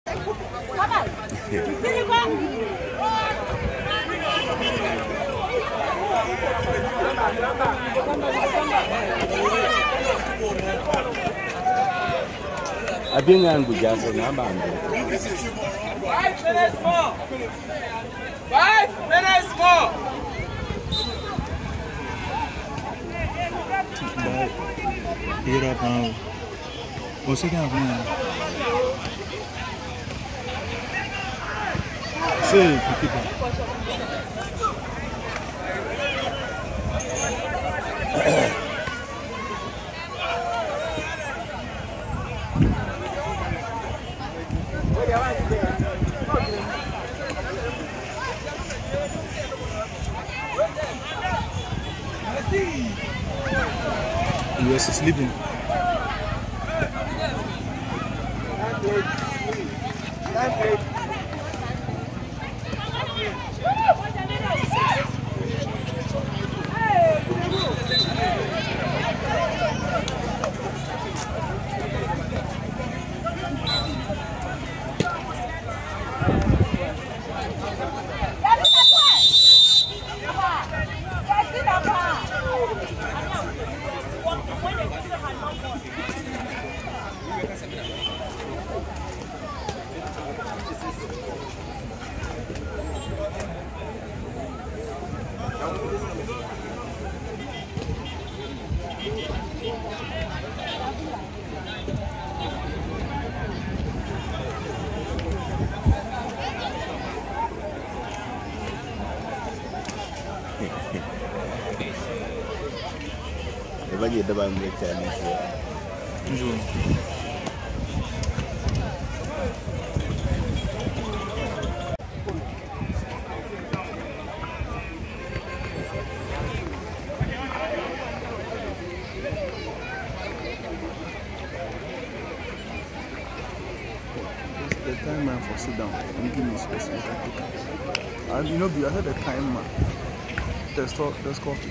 I've been on good jazz and I'm 5 minutes more. 5 minutes more. Here up now. What's it happening? Say, you were sleeping. Bagi ada bang mereka ni. Jom. The time man for sit down and give me space so I can pick up. And you know, I had the time man. Let's coffee.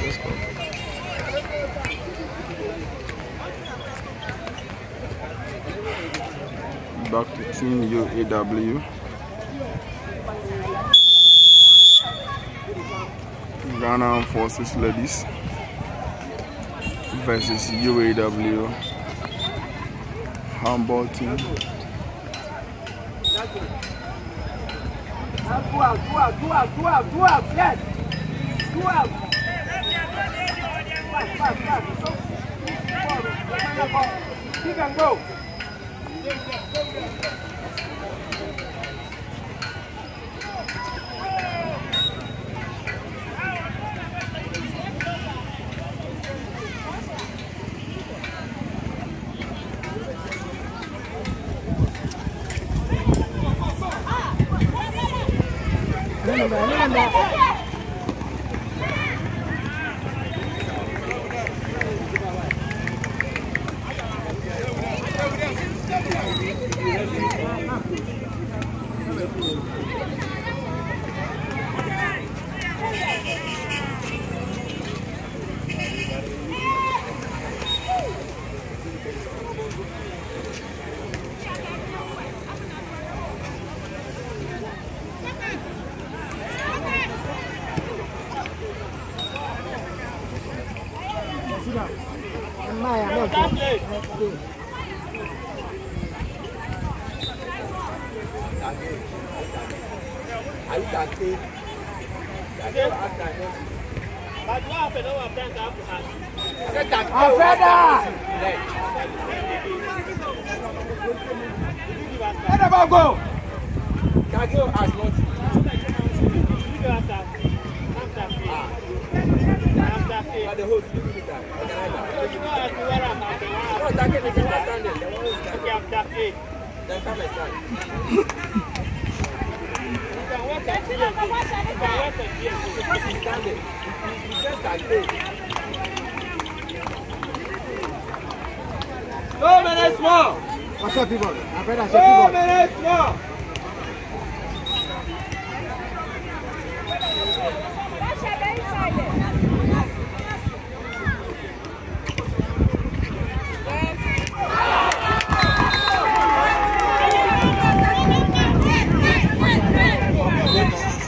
Back to Team UEW. Ghana Armed Forces ladies versus UEW Handball team. Go out, yes. Go out. He can go.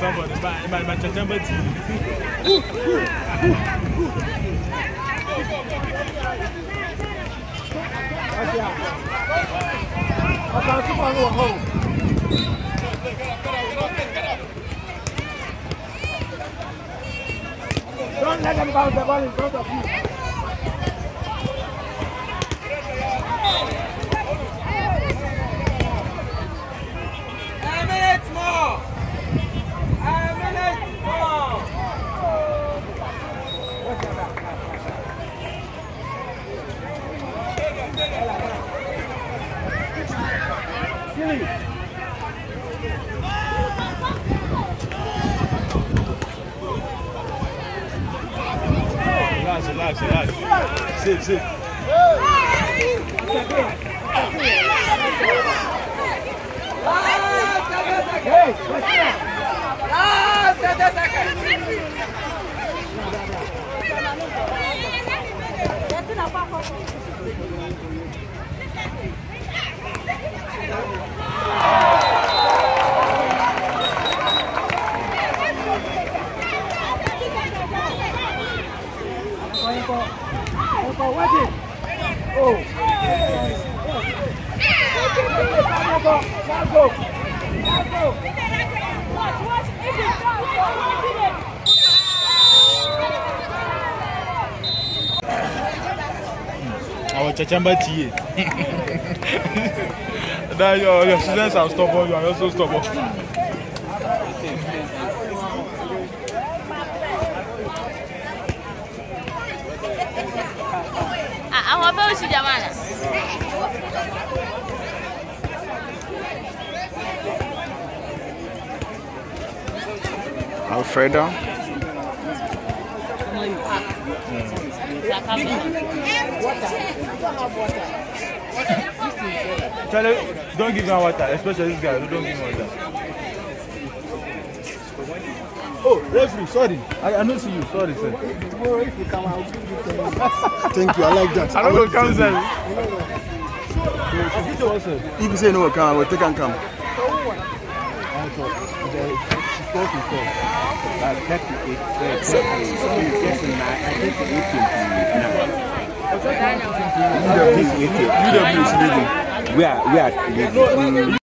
somebody. My September team. Don't let them bounce the ball in front of you. 10 minutes more. 10 minutes more. Relax. Sit. Last 30 seconds. Our Chachamba TA. Now your students are stubborn, you are also stubborn. Alfredo. Charlie, don't give him water, especially this guy. Don't give him water. Oh, referee, sorry. I don't see you. Sorry, sir. Thank you. I like that. I don't know come sir. If you say no, come. I will take and come. We are leading.